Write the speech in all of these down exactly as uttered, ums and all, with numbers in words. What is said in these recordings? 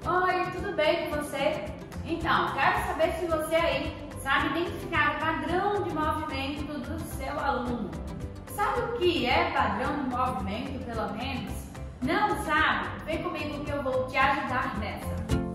Oi, tudo bem com você? Então, quero saber se você aí sabe identificar o padrão de movimento do seu aluno. Sabe o que é padrão de movimento, pelo menos? Não sabe? Vem comigo que eu vou te ajudar nessa.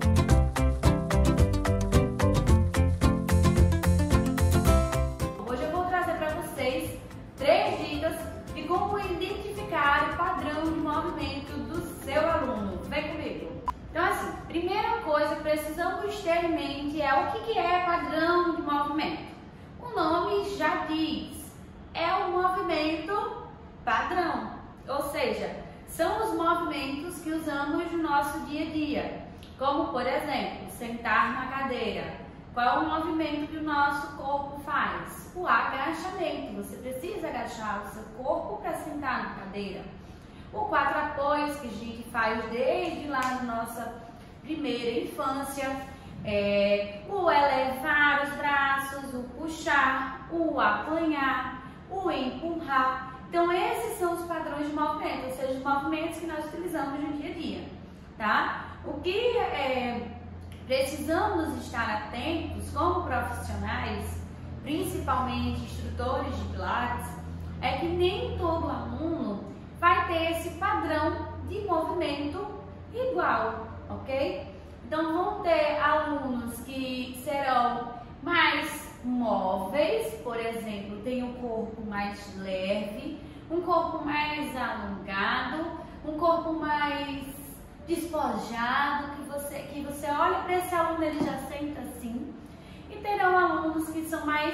Hoje eu vou trazer para vocês três dicas de como identificar o padrão de movimento do seu aluno. Vem comigo! Então, assim, primeira coisa que precisamos ter em mente é o que é padrão de movimento. O nome já diz, é o movimento padrão, ou seja, são os movimentos que usamos no nosso dia a dia, como, por exemplo, sentar na cadeira. Qual é o movimento que o nosso corpo faz? O agachamento, você precisa agachar o seu corpo para sentar na cadeira. O quatro apoios que a gente faz desde lá na nossa primeira infância, é, o elevar os braços, o puxar, o apanhar, o empurrar. Então esses são os padrões de movimento, ou seja, os movimentos que nós utilizamos no dia a dia, tá? O que é, precisamos estar atentos como profissionais, principalmente instrutores de Pilates, é que nem todo aluno vai ter esse padrão de movimento igual, ok? Então vão ter alunos que serão mais móveis, por exemplo, tem um corpo mais leve, um corpo mais alongado, um corpo mais despojado, que você, que você olha para esse aluno, ele já senta assim. E terão alunos que são mais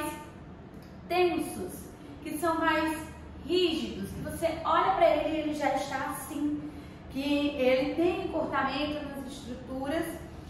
tensos, que são mais rígidos, que você olha para ele e ele já está assim, que ele tem encurtamento nas estruturas.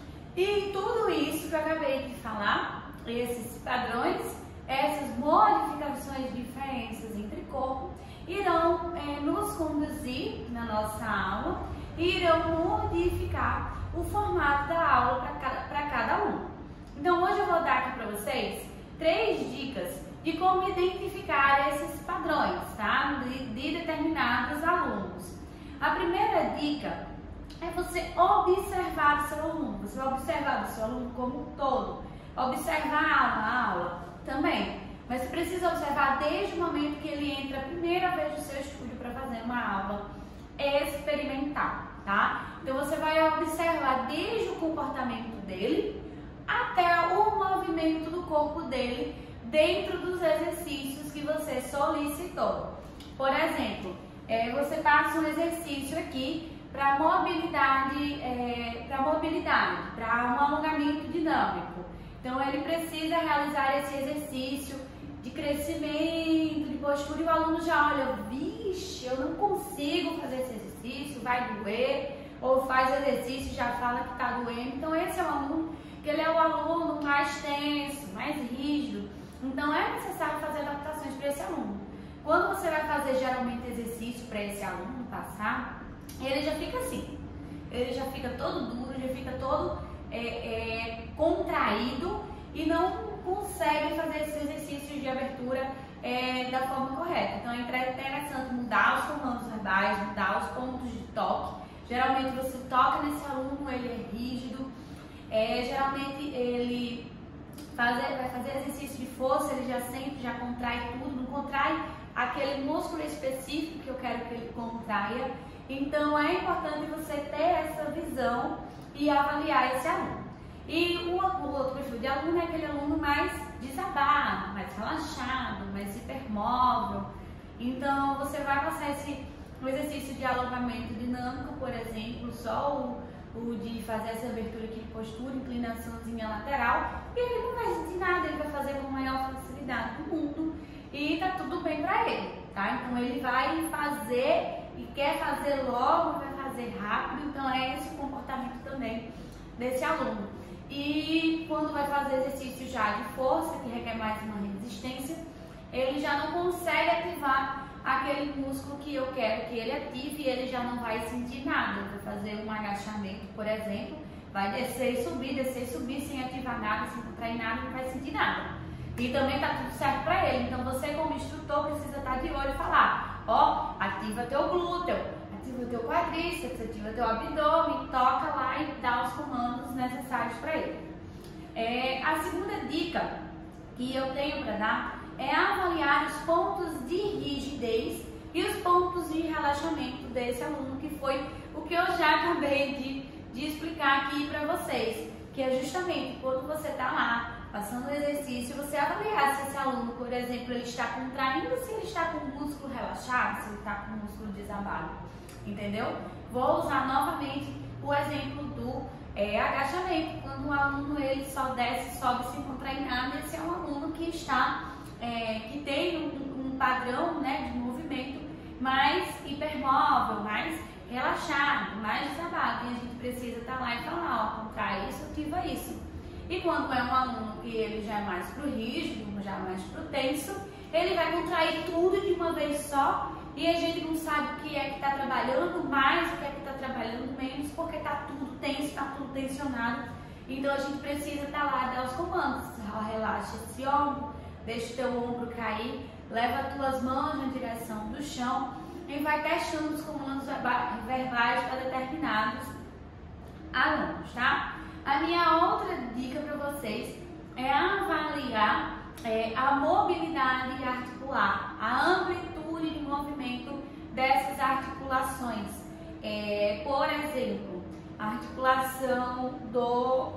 E tudo isso que eu acabei de falar, esses padrões, essas modificações, diferenças entre corpo, irão é, nos conduzir na nossa aula e irão modificar o formato da aula para cada, para cada aluno. Então hoje eu vou dar aqui para vocês três dicas de como identificar esses padrões, tá? De, de determinados alunos. A primeira dica é você observar o seu aluno, você vai observar o seu aluno como um todo, observar a aula também, mas você precisa observar desde o momento que ele entra a primeira vez no seu estúdio para fazer uma aula experimental, tá? Então você vai observar desde o comportamento dele até o movimento do corpo dele dentro dos exercícios que você solicitou. Por exemplo, é, você passa um exercício aqui para mobilidade, é, para mobilidade, para um alongamento dinâmico. Então ele precisa realizar esse exercício de crescimento, de postura, e o aluno já olha, vixe, eu não consigo fazer esse exercício, vai doer, ou faz o exercício e já fala que está doendo. Então esse é o aluno que ele é o aluno mais tenso, mais rígido. Então é necessário fazer adaptações para esse aluno. Quando você vai fazer geralmente exercício para esse aluno passar, ele já fica assim, ele já fica todo duro, já fica todo é, é, contraído e não consegue fazer esses exercícios de abertura é, da forma correta. Então é interessante mudar os comandos verbais, mudar os pontos de toque. Geralmente você toca nesse aluno, ele é rígido, é, geralmente ele Fazer, vai fazer exercício de força, ele já sente, já contrai tudo, não contrai aquele músculo específico que eu quero que ele contraia. Então é importante você ter essa visão e avaliar esse aluno. E o, o outro perfil de aluno é aquele aluno mais desabado, mais relaxado, mais hipermóvel. Então você vai passar esse um exercício de alongamento dinâmico, por exemplo, só o o de fazer essa abertura aqui de postura, inclinaçãozinha lateral, e ele não vai sentir nada, ele vai fazer com a maior facilidade do mundo e tá tudo bem pra ele, tá? Então ele vai fazer e quer fazer logo, vai fazer rápido, então é esse o comportamento também desse aluno. E quando vai fazer exercício já de força, que requer mais uma resistência, ele já não consegue ativar aquele músculo que eu quero que ele ative e ele já não vai sentir nada. Vai fazer um agachamento, por exemplo, vai descer e subir, descer e subir sem ativar nada, sem contrair nada, não vai sentir nada. E também tá tudo certo para ele. Então você como instrutor precisa estar de olho e falar, ó, ativa teu glúteo, ativa o teu quadríceps, ativa o teu abdômen, toca lá e dá os comandos necessários para ele. É, a segunda dica que eu tenho para dar é avaliar os pontos de rigidez e os pontos de relaxamento desse aluno, que foi o que eu já acabei de, de explicar aqui para vocês, que é justamente quando você está lá passando o exercício, você avaliar se esse aluno, por exemplo, ele está contraindo, se ele está com o músculo relaxado, se ele está com o músculo desabado, entendeu? Vou usar novamente o exemplo do é, agachamento, quando o aluno ele só desce, sobe sem contrair nada. Esse é um aluno que está, é, que tem um, um padrão, né, de movimento mais hipermóvel, mais relaxado, mais desabado, e a gente precisa estar lá e falar, ó, contrai isso, ativa isso. E quando é um aluno que ele já é mais pro rígido, já mais pro tenso, ele vai contrair tudo de uma vez só e a gente não sabe o que é que está trabalhando mais, o que é que está trabalhando menos, porque está tudo tenso, está tudo tensionado. Então a gente precisa estar lá e dar os comandos. Relaxa esse ombro, deixa o teu ombro cair, leva as tuas mãos na direção do chão e vai testando os comandos verbais para determinados alunos, tá? A minha outra dica para vocês é avaliar é, a mobilidade articular, a amplitude de movimento dessas articulações. É, por exemplo, a articulação do,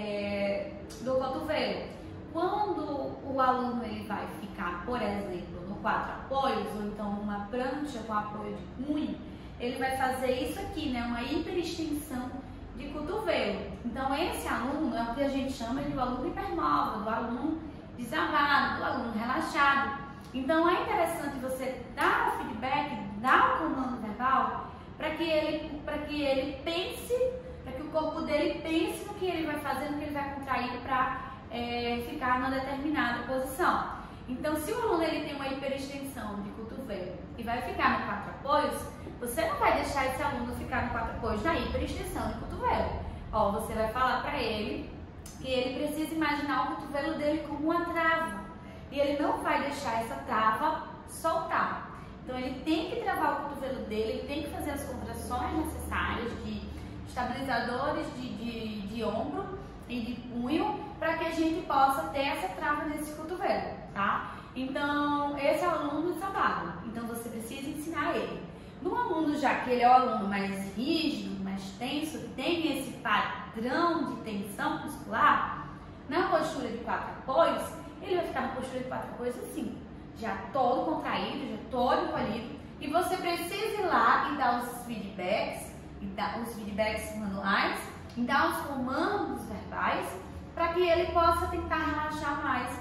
é, do cotovelo. Quando o aluno ele vai ficar, por exemplo, no quatro apoios, ou então numa prancha com apoio de punho, ele vai fazer isso aqui, né, uma hiperextensão de cotovelo. Então esse aluno é o que a gente chama de aluno hipermóvel, do aluno desabado, do aluno relaxado. Então é interessante você dar o feedback, dar o comando verbal para que ele, para que ele pense, para que o corpo dele pense no que ele vai fazer, no que ele vai contrair para é, ficar numa determinada posição. Então se o aluno ele tem uma hiperextensão de cotovelo e vai ficar no quatro apoios, você não vai deixar esse aluno ficar no quatro apoios na hiperextensão de cotovelo. Ó, você vai falar para ele que ele precisa imaginar o cotovelo dele como uma trava. E ele não vai deixar essa trava soltar. Então ele tem que travar o cotovelo dele, ele tem que fazer as contrações necessárias de estabilizadores de, de, de ombro e de punho para que a gente possa ter essa trava nesse cotovelo, tá? Então, esse é o aluno desabado. Então você precisa ensinar ele. No aluno, já que ele é o aluno mais rígido, mais tenso, que tem esse padrão de tensão muscular, na postura de quatro apoios, ele vai ficar na postura de quatro apoios assim, já todo contraído, já todo encolhido, e você precisa ir lá e dar os feedbacks, e dar os feedbacks manuais, e dar os comandos verbais, para que ele possa tentar relaxar mais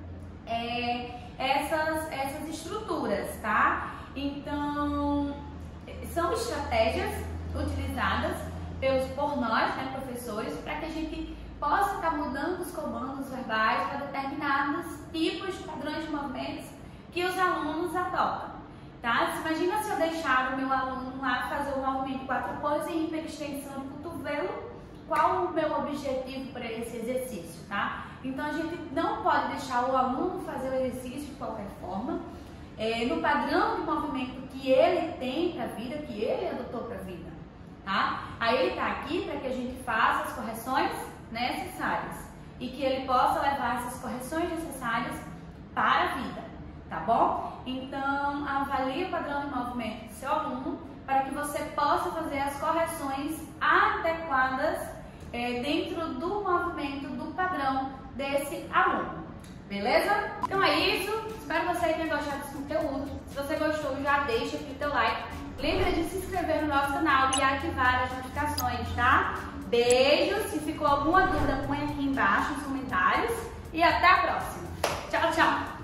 é, essas, essas estruturas, tá? Então, são estratégias utilizadas pelos, por nós, né, professores, para que a gente possa estar mudando os comandos verbais para determinados tipos de padrões de movimentos que os alunos adotam, tá? Imagina se eu deixar o meu aluno lá fazer o movimento de quatro apoios em hiperextensão de cotovelo, qual o meu objetivo para esse exercício, tá? Então a gente não pode deixar o aluno fazer o exercício de qualquer forma, É, no padrão de movimento que ele tem para a vida, que ele adotou para a vida, tá? Aí ele está aqui para que a gente faça as correções necessárias e que ele possa levar essas correções necessárias para a vida, tá bom? Então, avalie o padrão de movimento do seu aluno para que você possa fazer as correções adequadas é, dentro do movimento, do padrão desse aluno. Beleza? Então é isso, espero que você tenha gostado desse conteúdo. Se você gostou, já deixa aqui o teu like. Lembra de se inscrever no nosso canal e ativar as notificações, tá? Beijos, se ficou alguma dúvida, põe aqui embaixo nos comentários e até a próxima. Tchau, tchau!